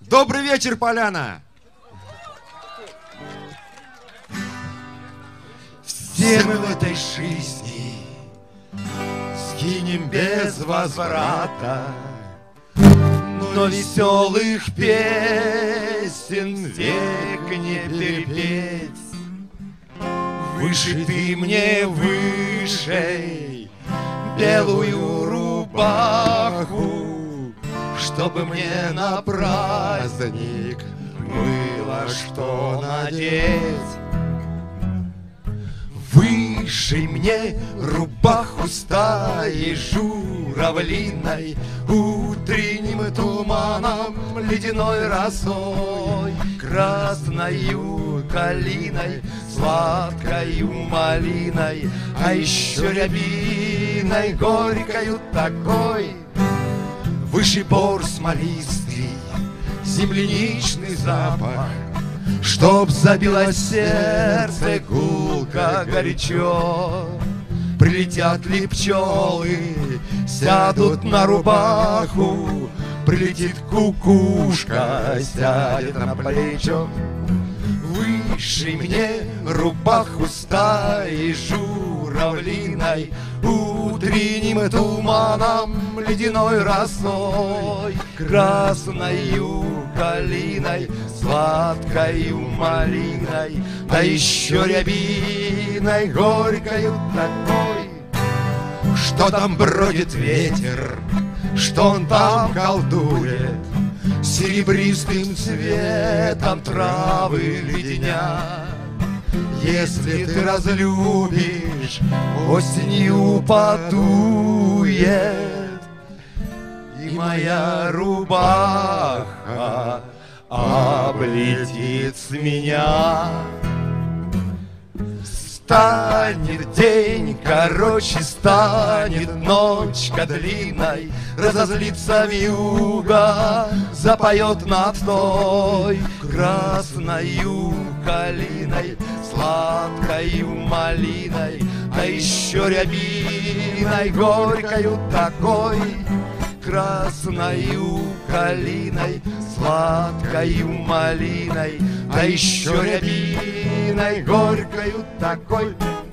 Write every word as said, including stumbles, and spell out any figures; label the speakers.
Speaker 1: Добрый вечер, поляна! Все мы в этой жизни сгинем без возврата, но веселых песен век не перепеть. Выше ты мне выше белую рубаху, чтобы мне на праздник было что надеть. Выше мне рубаху стаи журавлиной, утренним туманом, ледяной росой, красною калиной, сладкою малиной, а еще рябиной горькою такой. Выше бор смолистый, земляничный запах, чтоб забилось сердце гулко горячо. Прилетят ли пчелы, сядут на рубаху, прилетит кукушка, сядет на плечо. Выше мне рубаху стаи журавлиной, утренним туманом, ледяной росой, красною калиной, сладкою малиной, да еще рябиной горькою такой. Что там бродит ветер, что он там колдует, серебристым цветом травы леденя. Если ты разлюбишь, осенью подует, и моя рубаха облетит с меня. Станет день короче, станет ночка длинной, разозлится вьюга, запоет над той красною калиной, сладкою малиной, а еще рябиной горькою такой. Красною калиной, сладкою малиной, а еще рябиной горькою такой.